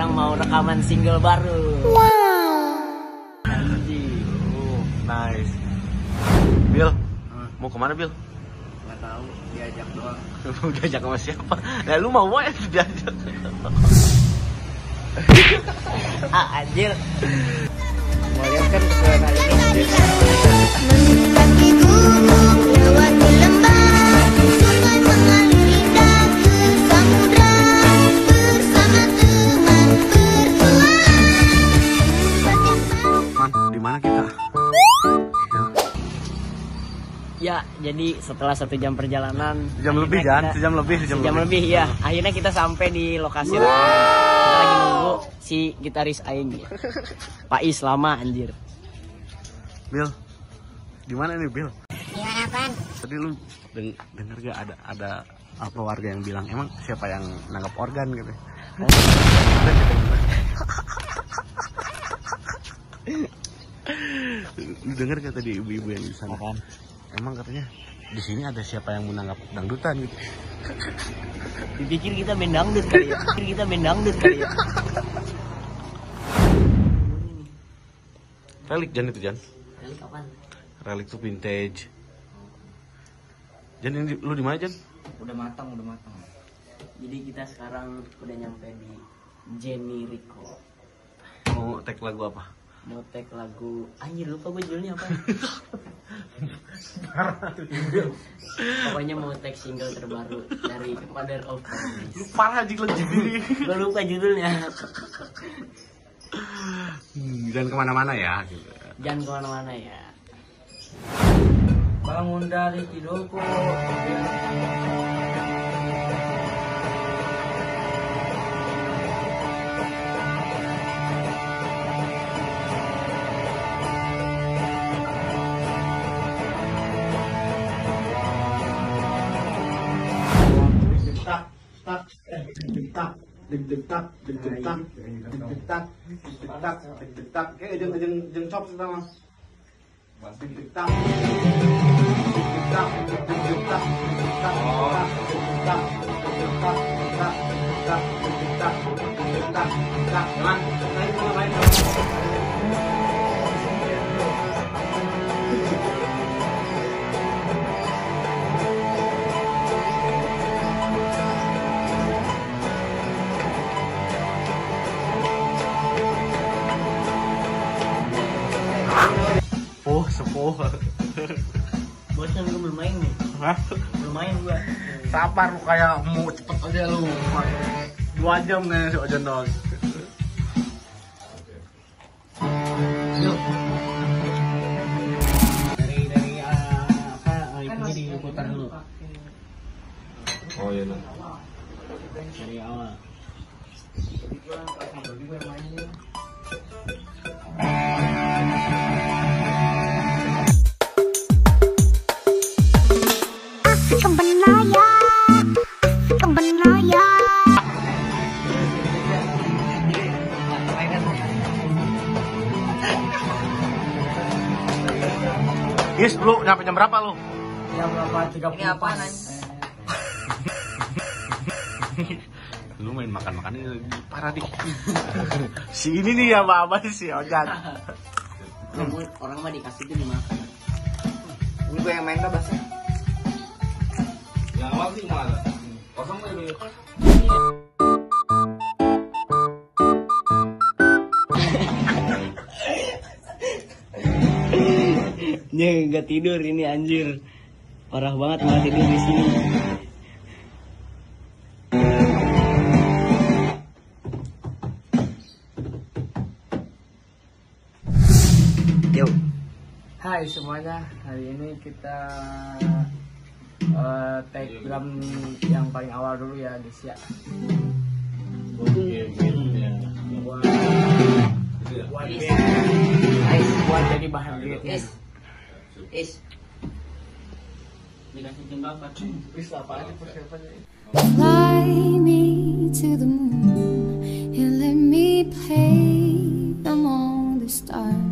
sekarang mau rekaman single baru. Anjir. Nice. Bil, mau kemana Bil? Nggak tahu, diajak doang. Diajak sama siapa? Nah lu mau ya diajak. Anjir. Mau lihat kan pesona ini. Mendaki gunung, lewati lembah, sungai mengalir indah ke samudra, bersama teman bertualang. Man, di mana kita? Ya, jadi setelah 1 jam perjalanan, Sejam lebih kan? Sejam lebih. Ya. Akhirnya kita sampai di lokasi rekaman. Kita lagi nunggu si gitaris Aing. Pak Is lama anjir. Bil, di mana nih Bil? Gimana apaan? Tadi lu denger gak ada apa warga yang bilang emang siapa yang nanggap organ gitu? Lu denger gak tadi ibu-ibu yang di sana? Apaan? Emang katanya di sini ada siapa yang menanggap dangdutan gitu? Dipikir kita main dangdut kali ya. Relik Jan itu Jan. Relik apaan? Relik tuh vintage. Jan ini lu di mana Jan? Udah matang. Jadi kita sekarang udah nyampe di Jenny Rico. Mau tag lagu apa? Mau tag lagu, anjir lupa gue judulnya apa. Pokoknya mau tag single terbaru dari Mother of Promise. Lu parah anjing lagi sendiri. Gue lupa judulnya. Jangan kemana-mana ya gitu. Jangan kemana-mana ya. Bangun dari tidurku. Deg-deg-tak. Kayak jeung cop sama. Deg-deg-tak. Sepuh. Bosan gue belum main nih. Hah? Belum main gue. Sabar lu kayak mau cepet aja lu. 2 jam nih si Ojan dong. Yuk. Dari apa ini diputar dulu. Oh iya nah. Dari awal. Kebenaya. Yes, lu nyampe jam berapa lu? Jam 8.30. Ini apaan? Lu main makan-makan ini parah dik. Si ini nih ya apa si Ojan. Orang mah dikasih itu dimakan. Ini gue yang main lah bahasnya. Yang awal sih mana? Kosong ini. Dia nggak tidur ini anjir. Parah banget nggak tidur di sini. Yuk. Hai semuanya, hari ini kita take drum yang paling awal dulu ya guys ya. Buat jadi bahan duitnya. Dikasih jembatan. Bisa apa aja persiapannya. Fly me to the moon and let me play among the stars.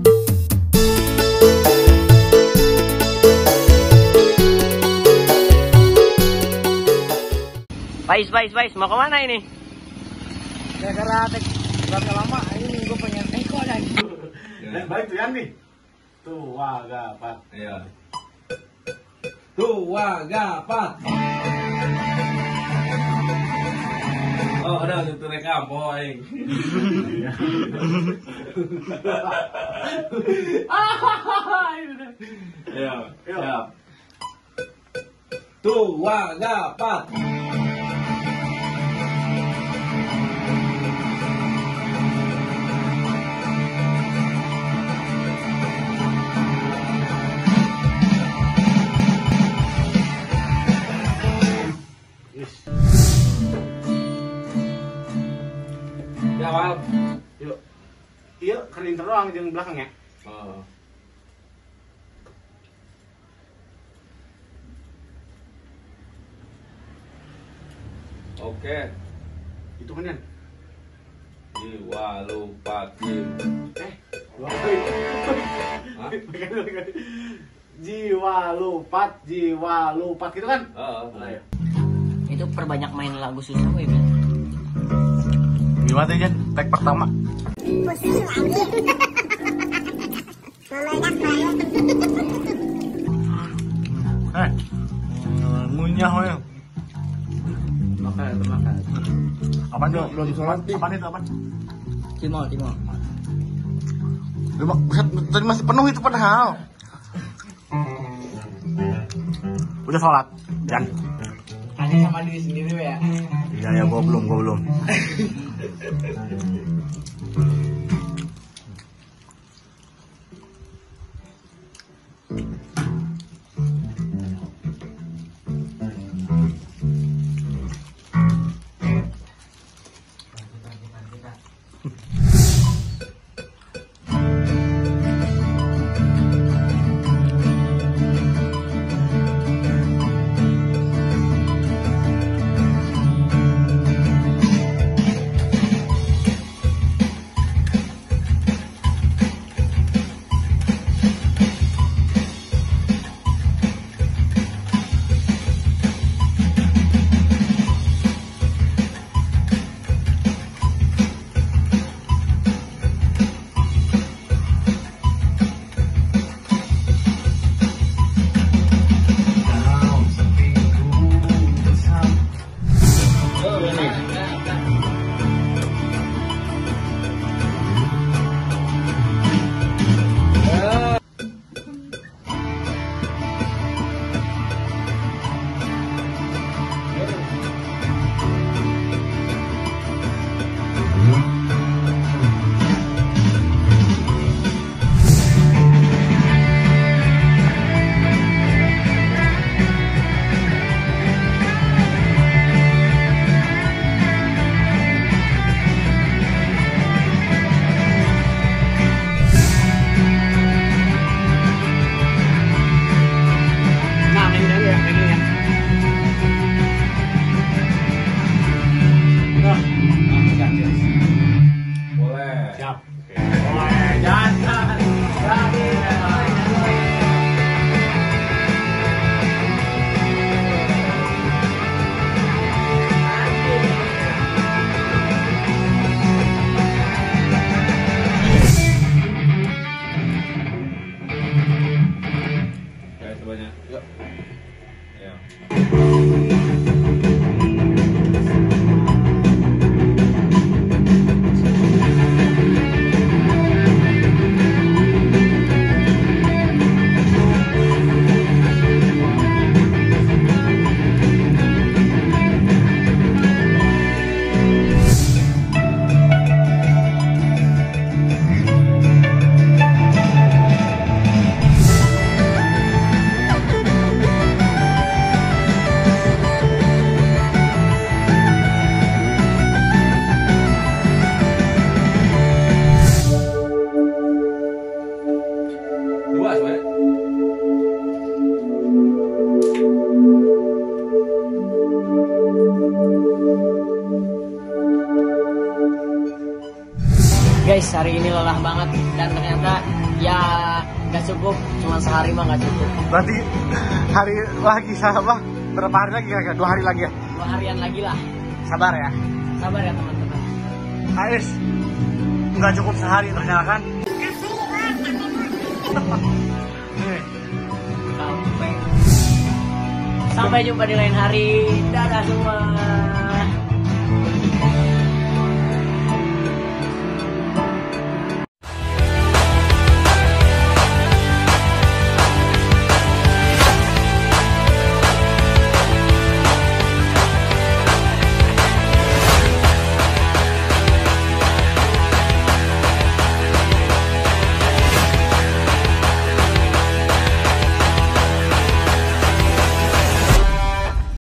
Pais, mau kemana ini? Gara-gara Berapa lama ini gue pengen kok ada Baik tuh Yan nih. Tua gapat. Iya. Tua gapat. Oh, ada itu rekam, boy. Iya, siap. Tua gapat. Ya, Wal. Yuk. Iya, kering doang jeung belakang ya. Oh. Oke. Itu kan Yan. Jiwa lupa Kim. Dua kali. Hah? Jiwa lupat gitu kan? Oh, Ayo. Itu perbanyak main lagu susah gue ya. Gimana Jan? Tag pertama. Ngunyah we. makan makan. Apa tuh? Belum sholat, Pi. Apa itu apa? Timol. Buset, tadi masih penuh itu padahal. Udah sholat, Jan? Hanya sama diri sendiri ya. Iya ya, gua belum. Guys, hari ini lelah banget dan ternyata ya nggak cukup, cuma sehari mah nggak cukup. Berarti hari lagi sahabat berapa hari lagi kira-kira? 2 hari lagi ya? 2 harian lagi lah. Sabar ya. Sabar ya teman-teman. Ais, nggak cukup sehari ternyata kan? Sampai jumpa di lain hari. Dadah semua.